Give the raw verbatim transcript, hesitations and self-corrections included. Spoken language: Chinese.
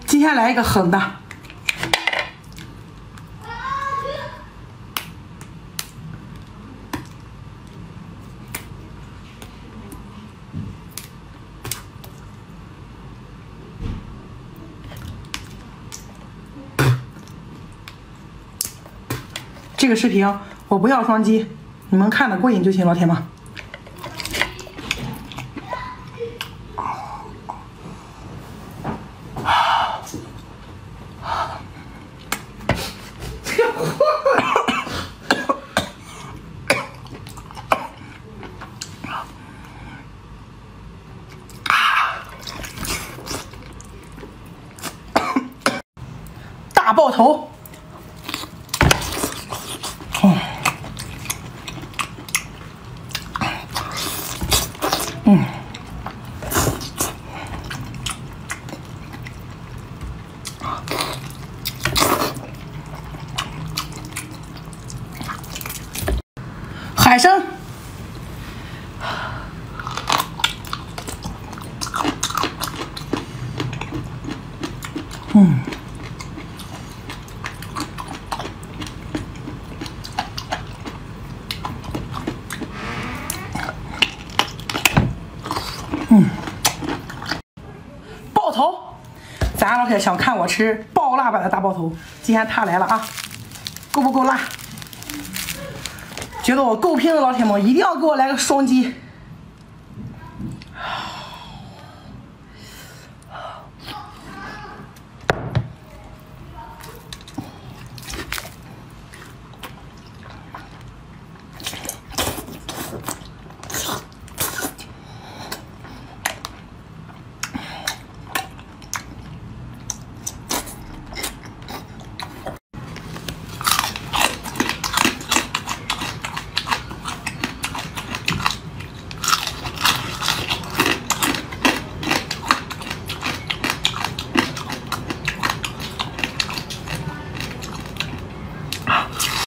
今天来一个狠的。这个视频我不要双击，你们看的过瘾就行，老铁们。大爆头。 嗯，海参，嗯，嗯，爆头，咱老铁想看我吃爆辣版的大爆头，今天他来了啊，够不够辣？觉得我够拼的老铁们，一定要给我来个双击。